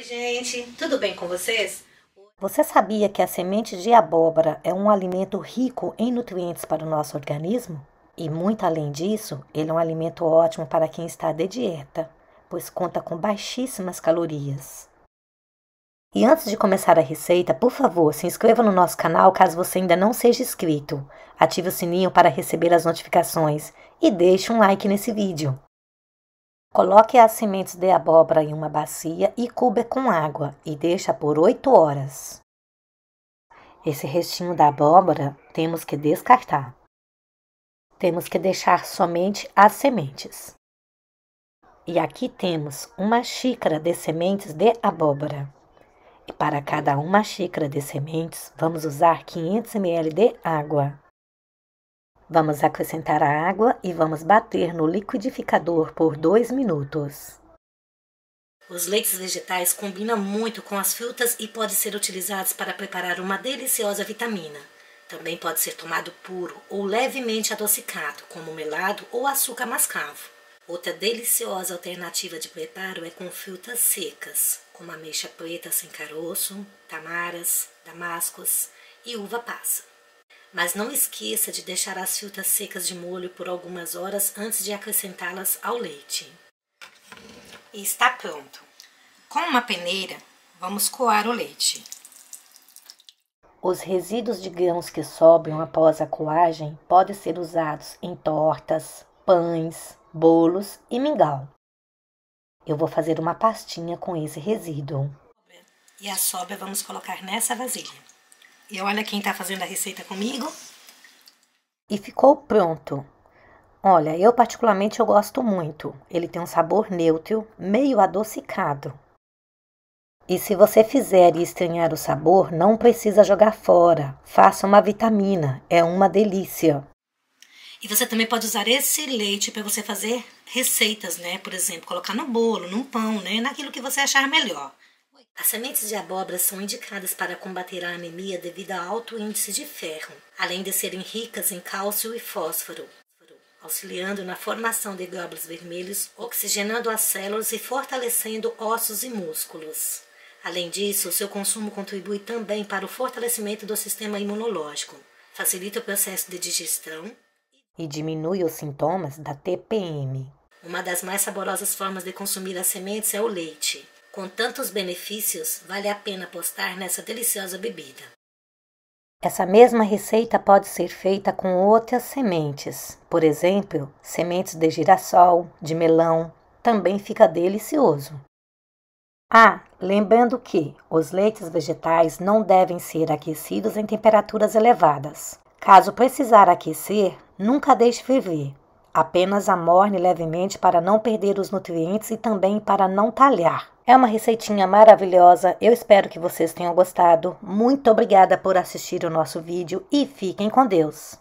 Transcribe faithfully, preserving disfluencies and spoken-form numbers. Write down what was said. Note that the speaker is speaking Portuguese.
Oi, gente, tudo bem com vocês? Você sabia que a semente de abóbora é um alimento rico em nutrientes para o nosso organismo? E muito além disso, ele é um alimento ótimo para quem está de dieta, pois conta com baixíssimas calorias. E antes de começar a receita, por favor, se inscreva no nosso canal caso você ainda não seja inscrito. Ative o sininho para receber as notificações e deixe um like nesse vídeo. Coloque as sementes de abóbora em uma bacia e cubra com água e deixa por oito horas. Esse restinho da abóbora temos que descartar. Temos que deixar somente as sementes. E aqui temos uma xícara de sementes de abóbora. E para cada uma xícara de sementes, vamos usar quinhentos mililitros de água. Vamos acrescentar a água e vamos bater no liquidificador por dois minutos. Os leites vegetais combinam muito com as frutas e podem ser utilizados para preparar uma deliciosa vitamina. Também pode ser tomado puro ou levemente adocicado, como melado ou açúcar mascavo. Outra deliciosa alternativa de preparo é com frutas secas, como ameixa preta sem caroço, tamaras, damascos e uva passa. Mas não esqueça de deixar as frutas secas de molho por algumas horas antes de acrescentá-las ao leite. E está pronto. Com uma peneira, vamos coar o leite. Os resíduos de grãos que sobram após a coagem podem ser usados em tortas, pães, bolos e mingau. Eu vou fazer uma pastinha com esse resíduo. E a sobra vamos colocar nessa vasilha. E olha quem está fazendo a receita comigo. E ficou pronto. Olha, eu particularmente eu gosto muito. Ele tem um sabor neutro, meio adocicado. E se você fizer e estranhar o sabor, não precisa jogar fora. Faça uma vitamina, é uma delícia. E você também pode usar esse leite para você fazer receitas, né? Por exemplo, colocar no bolo, num pão, né? Naquilo que você achar melhor. As sementes de abóbora são indicadas para combater a anemia devido a alto índice de ferro, além de serem ricas em cálcio e fósforo, auxiliando na formação de glóbulos vermelhos, oxigenando as células e fortalecendo ossos e músculos. Além disso, o seu consumo contribui também para o fortalecimento do sistema imunológico, facilita o processo de digestão e diminui os sintomas da T P M. Uma das mais saborosas formas de consumir as sementes é o leite. Com tantos benefícios, vale a pena apostar nessa deliciosa bebida. Essa mesma receita pode ser feita com outras sementes. Por exemplo, sementes de girassol, de melão, também fica delicioso. Ah, lembrando que os leites vegetais não devem ser aquecidos em temperaturas elevadas. Caso precisar aquecer, nunca deixe ferver. Apenas amorne levemente para não perder os nutrientes e também para não talhar. É uma receitinha maravilhosa, eu espero que vocês tenham gostado. Muito obrigada por assistir o nosso vídeo e fiquem com Deus!